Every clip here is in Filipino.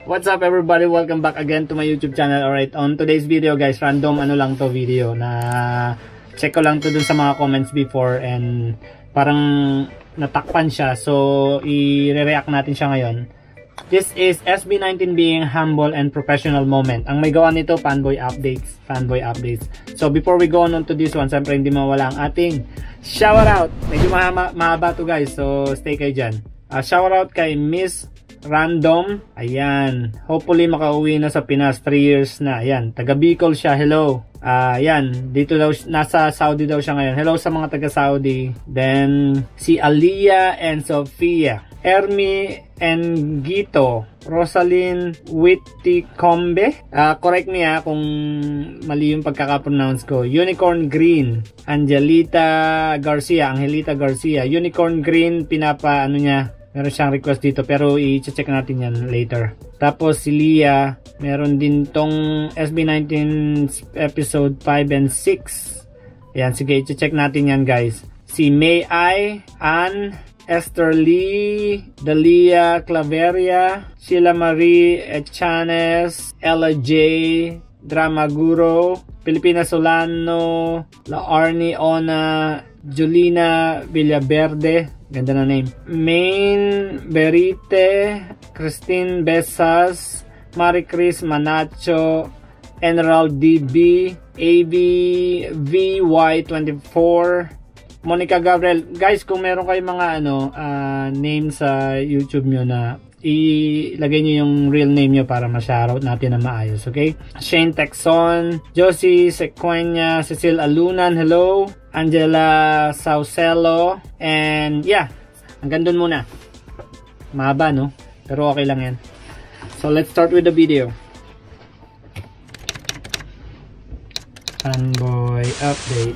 What's up everybody? Welcome back again to my YouTube channel. Alright, on today's video guys, random ano lang to video na check ko lang to dun sa mga comments before and parang natakpan siya. So, i-react natin siya ngayon. This is SB19 being humble and professional moment. Ang may gawa nito, fanboy updates. So, before we go on to this one, siyempre hindi mawala ang ating shout out. Medyo mahaba to guys, so stay kayo dyan. Shout out kay Miss Random. Ayan. Hopefully makauwi na sa Pinas. 3 years na. Ayan. Taga Bicol siya. Hello. Ayan. Dito daw, nasa Saudi daw siya ngayon. Hello sa mga taga Saudi. Then, si Aliyah and Sophia. Ermi and Gito. Rosalyn Witticombe. Correct me kung mali yung pagkakapronounce ko. Unicorn Green. Angelita Garcia. Unicorn Green, ano niya. Meron siyang request dito pero i-check natin yan later. Tapos si Leah, meron din tong SB19 episode 5 and 6. Ayan, sige, i-check natin yan guys. Si May I, Ann, Esther Lee, Dalia Claveria, Sheila Marie Echanes, Ella J, Dramaguro, Pilipina Solano, La Arnie Ona, Julina Villaverde, ganda na name, Main Berite, Christine Besas, Marie Chris Manacho, Enral DB, ABVY24, Monica Gabriel. Guys, kung meron kayong mga name sa YouTube nyo na ilagay nyo yung real name nyo para ma-shoutout natin na maayos, okay? Shane Texon, Josie Sequenya, Cecil Alunan, hello, Angela Saucelo, and yeah, hanggang dun muna. Mahaba, no? Pero okay lang yan. So, let's start with the video. Fanboy update.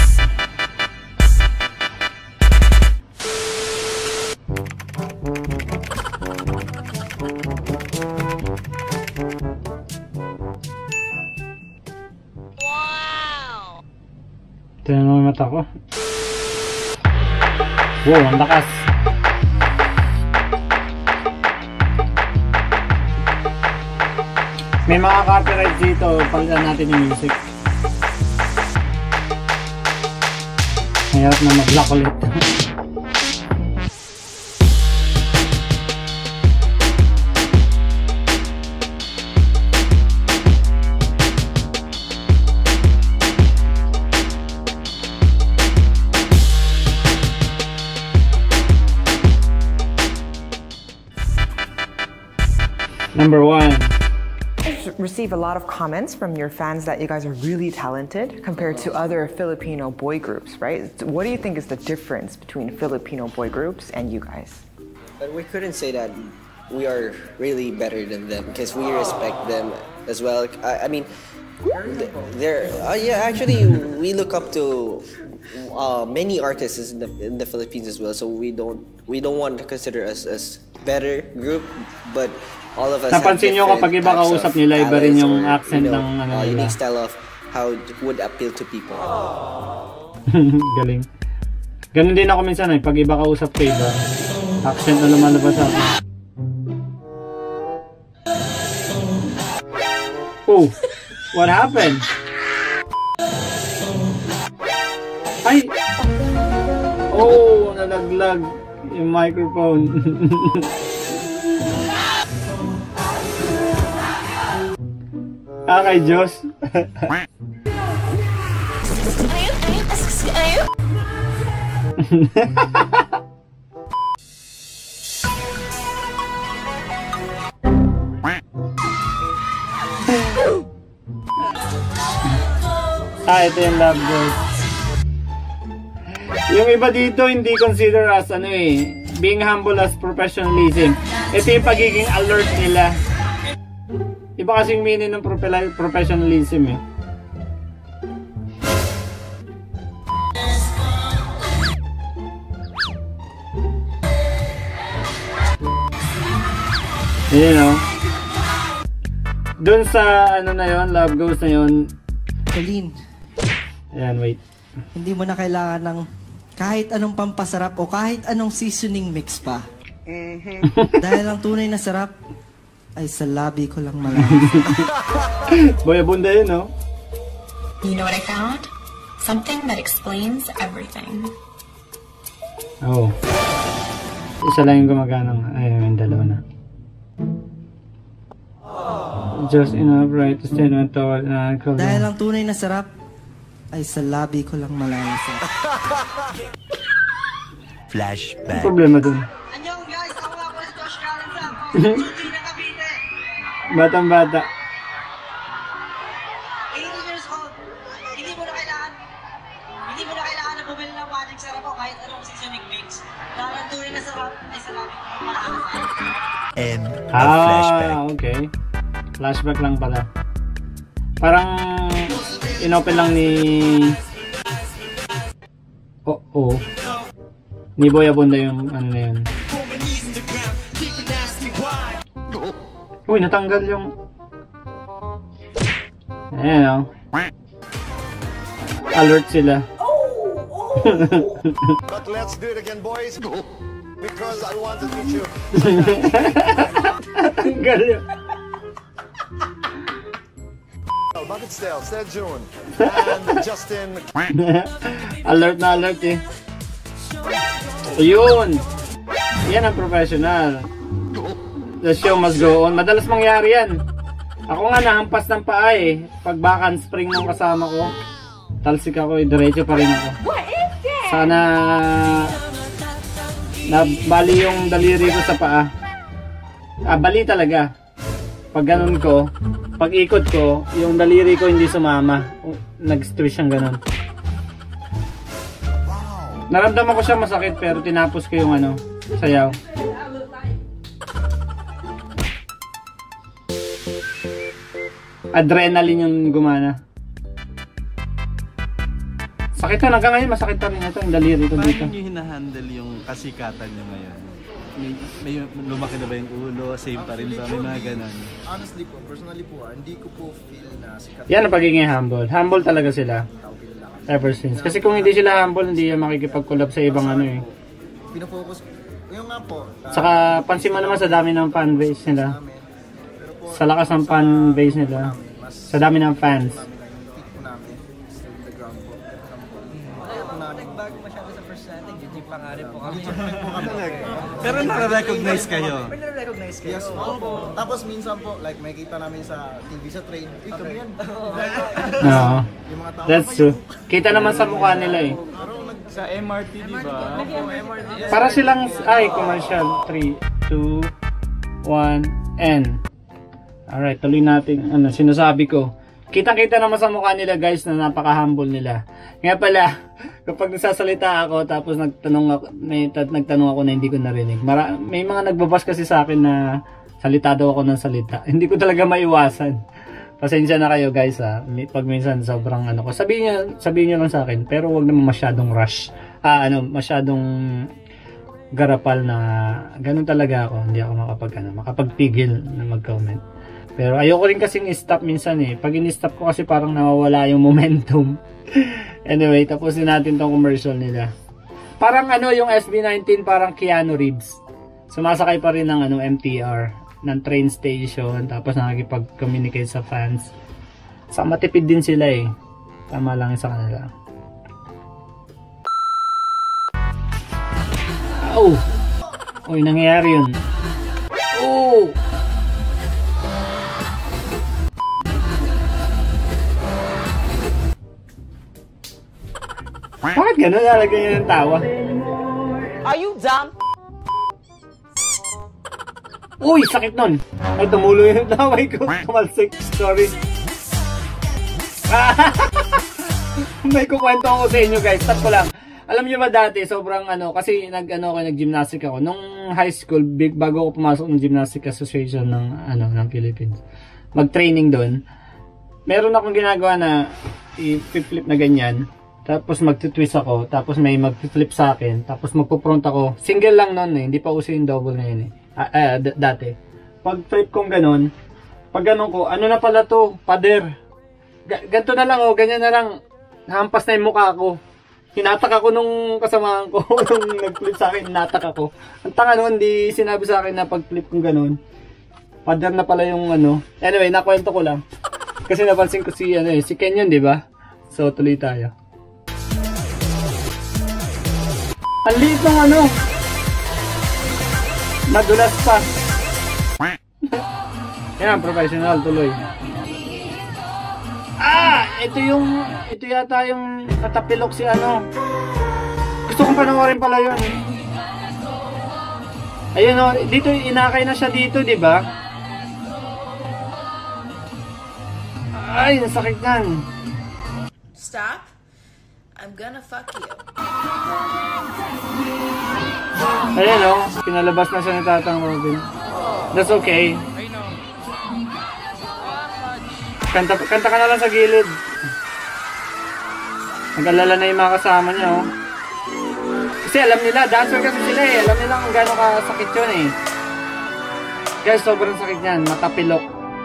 Tignan mo yung mata ko. Wow, ang lakas. May mga copyright dito. Palitan natin yung music. Mayroon na mag-lock ulit. Number 1. Receive a lot of comments from your fans that you guys are really talented compared to other Filipino boy groups, right? What do you think is the difference between Filipino boy groups and you guys? But we couldn't say that we are really better than them because we respect them as well. I mean, actually, we look up to many artists in the Philippines as well. So we don't want to consider us as better group, but all of us napansin nyo kapag iba kausap nila, iba rin yung accent ng nila. Unique style of how it would appeal to people. Galing. Ganun din ako minsan pag iba kausap ko, iba accent na lumalabas ako. Oh, what happened? Ay! Oh, nalaglag yung microphone. Kay Diyos. Ito yung love goals. Yung iba dito hindi consider as being humble as professionalism. Ito yung pagiging alert nila. Iba kasing meaning ng professionalism Doon sa na yon, love goals na yon. Colleen. Ayan, wait. Hindi mo na kailangan ng kahit anong pampasarap o kahit anong seasoning mix pa. Dahil ang tunay na sarap, ay sa labi ko lang malaman. Boy Abunda yun, no? You know what I found? Something that explains everything. Oh. Isa lang yung gumagana. Ayun, yung dalawa na. Just enough right to stand on toward Dahil ang tunay na sarap ay sa labi ko lang malaman. Ano Flashback. problema dun? Anyong guys, ako nga po si Josh Calenza. Suji na Cavite. Batang bata. 18 years old. Hindi mo na kailangan na bumili ng magic sarap o kahit anong seasoning mix. Dahil ang tunay na sarap ay sa labi ko malakas. End of flashback. Okay. Flashback lang pala. Parang inopen lang ni ni Boy Abunda yung ano na yun. Uy, natanggal yung ayan o. Alert sila. But let's do it again, boys. Because I want to meet you. Natanggal yun. Bucket Stale, Sejun, and Justin. Alert na alert eh. Ayun. Yan ang professional. The show must go on. Madalas mangyari yan. Ako nga nahampas ng paa eh. Pag back spring ng kasama ko, talsik ako eh. Diretso pa rin ako. Sana nabali yung daliri ko sa paa. Bali talaga. Pag ganun ko, pag ikot ko, yung daliri ko hindi sumama. Nag-stress siyang ganun. Naramdaman ko siya masakit pero tinapos ko yung ano, sayaw. Adrenaline yung gumana. Sakit na hanggang ngayon, masakit pa rin ito yung daliri ko dito. Paano nyo hinahandle yung kasikatan nyo ngayon? May lumaki na ba yung ulo? Same pa rin ba? May mga ganun? Honestly po, personally po, hindi ko po feel na sikat. Yan ang pagiging humble. Humble talaga sila. Ever since. Kasi kung hindi sila humble, hindi yan makikipag-collab sa ibang ano eh. Pinofocus, yung nga po. Saka pansin mo naman sa dami ng fanbase nila. Sa lakas ng fanbase nila. Sa dami ng fans. Bago masyado sa first setting, yun yung pangarap po kami. Pero nare-recognize kayo? Pero nare-recognize kayo. Yes po. Tapos minsan po, like makita namin sa TV sa train, uy kami yan. Oo. Yung mga tao. That's true. Kita naman sa mukha nila eh. Sa MRT, di ba? Para silang, commercial. 3, 2, 1, end. Alright, tuloy natin. Ano, sinasabi ko. Kitang-kita naman sa mukha nila guys na napaka-humble nila. Nga pala, kapag nagsasalita ako tapos nagtanong ako na hindi ko narinig. May mga nagbabas kasi sa akin na salita daw ako ng salita. Hindi ko talaga maiwasan. Pasensya na kayo guys ha. Pag minsan sobrang ano ko. Sabihin niyo lang sa akin. Pero wag naman masyadong rush. Masyadong garapal na ganun talaga ako. Hindi ako makapagpigil na mag-comment. Pero ayoko rin kasing i-stop minsan eh. Pag in-stop ko kasi parang nawawala yung momentum. Anyway, tapusin natin tong commercial nila. Parang yung SB19 parang Keanu Reeves. Sumasakay pa rin ng MTR, ng train station, tapos nakikipag-communicate sa fans. Sa matipid din sila eh. Tama lang sa kanila. Oh! Uy, nangyayari yun. Oh! Bakit gano'n? Nalagay niya ng tawa. Are you dumb? Uy! Sakit nun! Ay, tumulo yung taway ko. Tumalsik. Sorry. May kukwento ako sa inyo guys. Stop ko lang. Alam niyo ba dati, sobrang kasi nag-gymnastic ako. Nung high school, bago ako pumasok ng Gymnastic Association ng Philippines. Mag-training doon. Meron akong ginagawa na i-flip na ganyan. Tapos magtitwist ako, tapos may mag-flip sa akin, tapos magpo-front ako. Single lang noon eh, hindi pa uso yung double na yun eh. Dati. Pag flip kong ganun, pag ganun ko, ano na pala to? Pader. Ganto na lang ganyan na lang. Nahampas na yung mukha ko. Hinatak ako nung kasamahan ko, nung nag-flip sa akin, hinatak ako. Ang tanga nun, di sinabi sa akin na pag-flip kong ganun. Pader na pala yung ano. Anyway, nakwento ko lang. Kasi napansin ko si Ken yun, di ba? So, tuloy tayo. Ang liit ng ano. Madulas pa. Yan, professional, tuloy. Ito yata yung natapilok si ano. Gusto kong panoorin pala yun. Ayun o, dito inakay na siya dito, di ba? Ay, nasakit nan. Stop. I'm gonna fuck you. Ayan o, pinalabas na siya ni Tatang Robin. That's okay. Kanta ka na lang sa gilid. Nag-alala na yung mga kasama niya oh. Kasi alam nila, dancer kasi sila eh. Alam nila kung gano'ng kasakit yun eh. Guys, sobrang sakit niyan. Matapilok.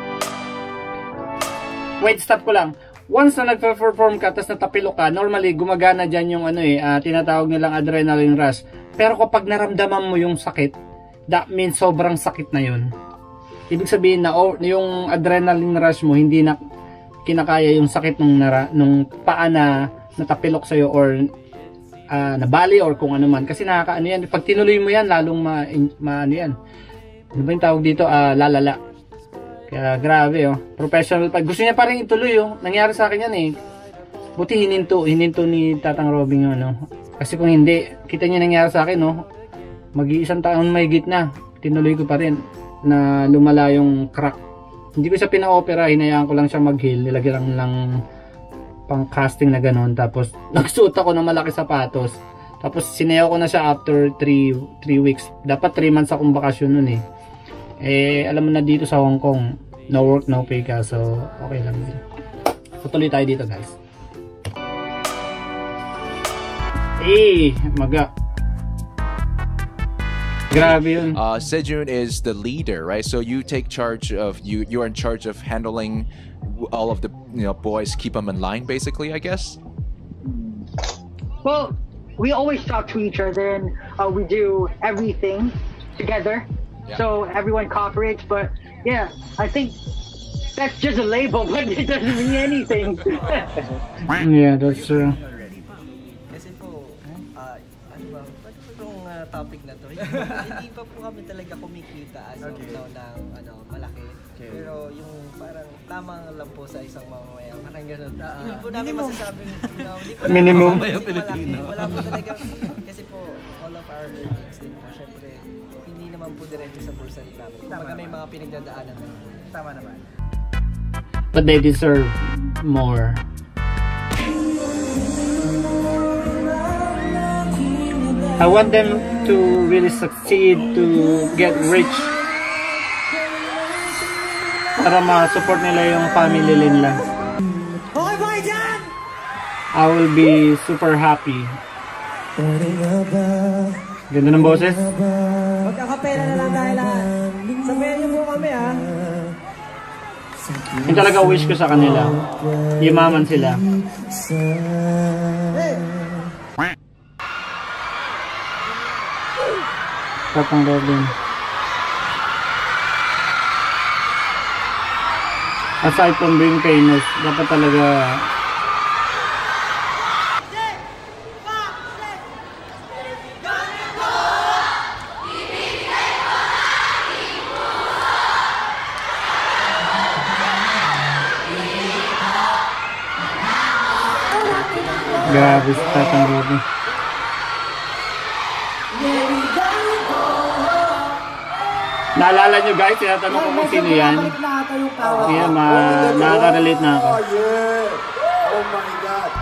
Wait, stop ko lang. Once na nag-perform ka, tapos natapilok ka, normally gumagana dyan yung tinatawag nilang adrenaline rush. Pero kapag naramdaman mo yung sakit, that means sobrang sakit na yun. Ibig sabihin na yung adrenaline rush mo, hindi na kinakaya yung sakit nung paa na natapilok sa'yo or nabali or kung ano man. Kasi nakakaano yan. Pag tinuloy mo yan, lalong ano yan. Ano ba yung tawag dito? Lalala. Kaya grabe oh. Professional pa. Gusto niya pa rin ituloy oh. Nangyari sa akin yan eh. Buti hininto ni Tatang Robin yung ano. Kasi kung hindi, kita niyo nangyari sa akin oh. Mag-iisang taon may gitna. Tinuloy ko pa rin na lumala yung crack. Hindi ko siya pina-opera, hinayaan ko lang siya mag-heal. Nilagyan lang pang casting na gano'n. Tapos nagsuot ako ng malaki sapatos. Tapos sinayaw ko na siya after 3 weeks. Dapat 3 months akong bakasyon nun eh. Alam mo na dito sa Hong Kong, no work, no pay ka. So, okay lang din. Tutuloy tayo dito guys. Maga. Grabe yun. Sejun is the leader, right? So you take charge of you're in charge of handling all of the boys, keep them in line basically, I guess. Well, we always talk to each other and we do everything together. Yeah. So everyone cooperates, but yeah, I think that's just a label, but it doesn't mean anything. Yeah, that's true. Kasi po, ano ba, itong topic na to, hindi pa po kami talaga kumikita as of now ng malaki. Okay. Pero yung parang tamang lang po sa isang mamamayan, parang gano'n. Hindi po namin masasabing, minimum. Wala po talaga, kasi po, all of our earnings din po, syempre, hindi naman po diretso sa bulsa din namin. Kumbaga may mga pinagdadaanan na. Tama naman. But they deserve more. I want them to really succeed, to get rich. Para ma-support nila yung family nila. Okay ba dyan? I will be super happy. Ganda ng boses. Magkakapera na lang dahil sabihin niyo po kami ha. Yung talaga wish ko sa kanila. Yumaman sila. Tatang Robin. Aside from being famous, dapat talaga grabe si Tatang Robin. Naalala nyo guys, tinatanong ko kung sino yan. Yan, nakaka-relate na ako. Oh my God.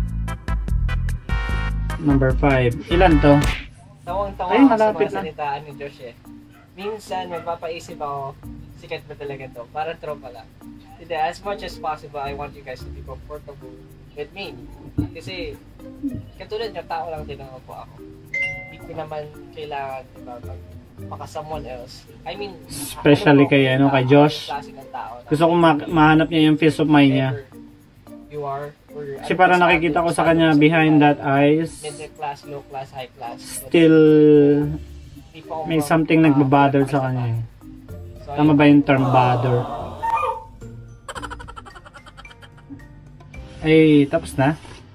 Number 5. Ilan to? Tawang-tawa ay, ako malapit sa mga salitaan ni Josh eh. Minsan, magpapaisip ako, sikat ba talaga to? Parang tropa lang. Hindi, as much as possible, I want you guys to be comfortable with me. Kasi, katulad nyo, tao lang din ako. Hindi ko naman kailangan, diba, maka-someone else. I mean, especially kay Josh. Gusto kong mahanap niya yung peace of mind niya. Kasi parang nakikita ko sa kanya behind that eyes, middle class, low class, high class. Still may something nagbabother sa kanya. So Tama ba yung term bother? Ay, tapos na.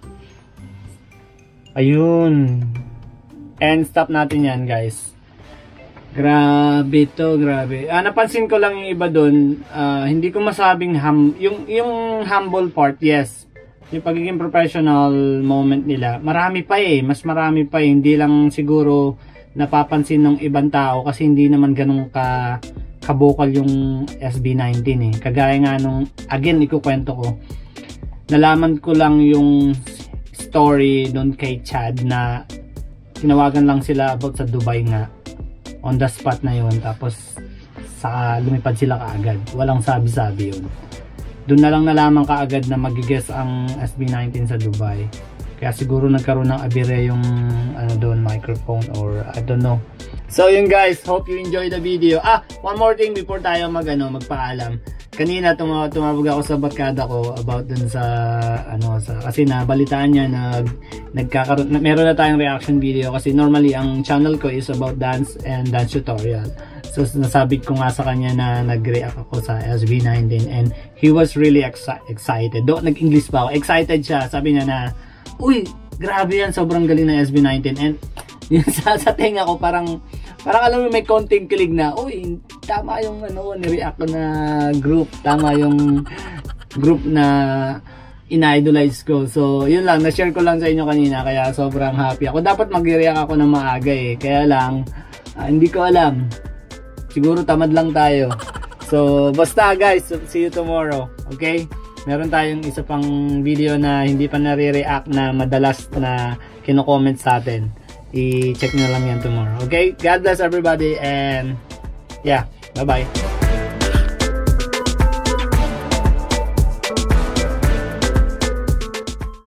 Ayun. And stop natin yan, guys. Grabe to, grabe. Napansin ko lang yung iba dun, hindi ko masabing yung humble part, yes. Yung pagiging professional moment nila, marami pa mas marami pa hindi lang siguro napapansin ng ibang tao kasi hindi naman ganun kabukal yung SB19 Kagaya nga nung, again, ikukwento ko. Nalaman ko lang yung story doon kay Chad na tinawagan lang sila about sa Dubai nga. On the spot na yun. Tapos lumipad sila kaagad. Walang sabi-sabi yun. Doon na lang nalaman kaagad na magigess ang SB19 sa Dubai. Kaya siguro nagkaroon ng abire yung doon, microphone or I don't know. So yun guys, hope you enjoy the video. One more thing before tayo magpaalam. Kanina tumawag ako sa barkada ko about dun sa kasi nabalitaan niya na meron na tayong reaction video kasi normally ang channel ko is about dance and dance tutorial. So nasabi ko nga sa kanya na nag-react ako sa SB19 and he was really excited. Nag-English pa ako. Excited siya. Sabi niya na, uy, grabe yan, sobrang galing ng SB19 and yun sa tenga ko parang alam mo may konting kilig na, uy, tama yung ni-react ko na group, tama yung group na in-idolize ko. So, yun lang, na-share ko lang sa inyo kanina, kaya sobrang happy ako. Dapat mag-react ako ng maaga kaya lang, hindi ko alam. Siguro tamad lang tayo. So, basta guys, see you tomorrow, okay? Meron tayong isa pang video na hindi pa nare-react na madalas na kino-comment sa atin. I-check nyo lang yan tomorrow. Okay? God bless everybody and yeah, bye-bye.